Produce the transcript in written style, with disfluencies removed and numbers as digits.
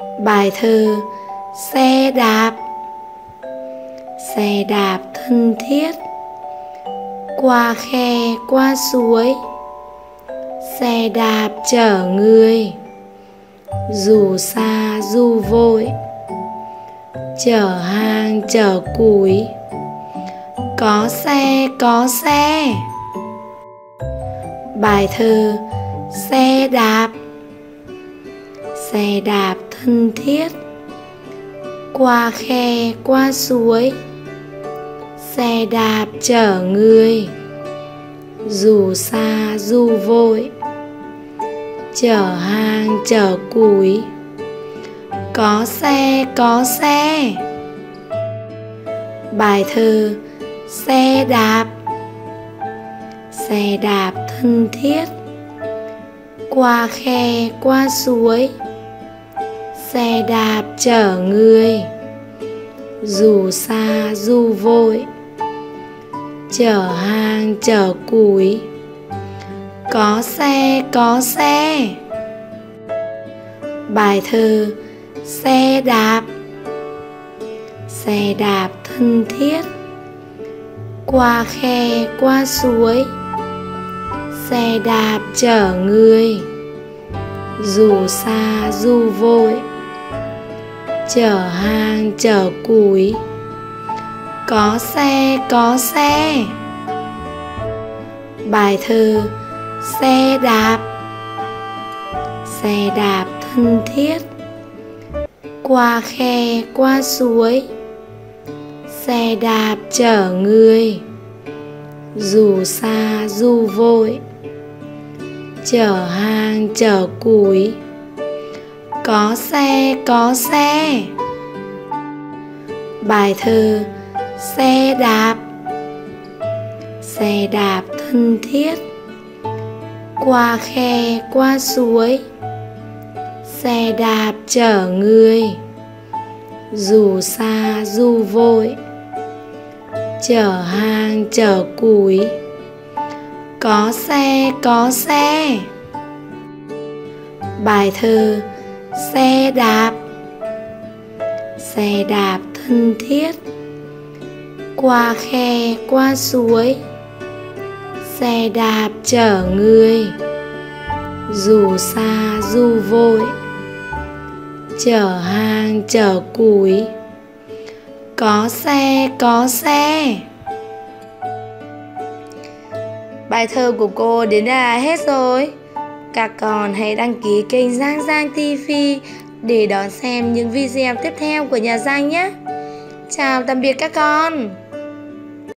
Bài thơ Xe đạp. Xe đạp thân thiết, qua khe qua suối, xe đạp chở người, dù xa dù vội, chở hàng chở củi, có xe có xe. Bài thơ Xe đạp. Xe đạp thân thiết, qua khe qua suối, xe đạp chở người, dù xa dù vội, chở hàng chở củi, có xe có xe. Bài thơ Xe đạp. Xe đạp thân thiết, qua khe qua suối, xe đạp chở người, dù xa dù vội, chở hàng chở củi, có xe có xe. Bài thơ Xe đạp. Xe đạp thân thiết, qua khe qua suối, xe đạp chở người, dù xa dù vội, chở hàng chở củi, có xe có xe. Bài thơ Xe đạp. Xe đạp thân thiết, qua khe qua suối, xe đạp chở người, dù xa dù vội, chở hàng chở củi, có xe có xe. Bài thơ Xe đạp. Xe đạp thân thiết, qua khe qua suối, xe đạp chở người, dù xa dù vội, chở hàng chở củi, có xe có xe. Bài thơ Xe đạp. Xe đạp thân thiết, qua khe qua suối, xe đạp chở người, dù xa dù vội, chở hàng chở củi, có xe có xe. Bài thơ của cô đến đây là hết rồi. Các con hãy đăng ký kênh Giang Giang TV để đón xem những video tiếp theo của nhà Giang nhé. Chào tạm biệt các con.